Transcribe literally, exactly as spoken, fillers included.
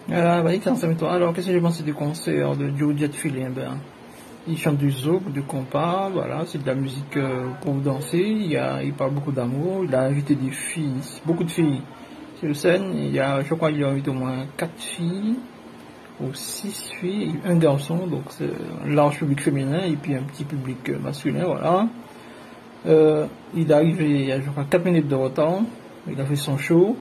Voilà, bah, toi. Alors, qu'est-ce que j'ai pensé du concert de Joe Jet Feeling? Ben, il chante du zouk, du compas, voilà, c'est de la musique euh, pour danser. Il, y a, il parle beaucoup d'amour, il a invité des filles, beaucoup de filles sur scène. Il y a, je crois qu'il y a invité au moins quatre filles, ou six filles, et un garçon, donc c'est un large public féminin, et puis un petit public euh, masculin, voilà. Euh, il est arrivé, il y a, je crois, quatre minutes de retard, il a fait son show.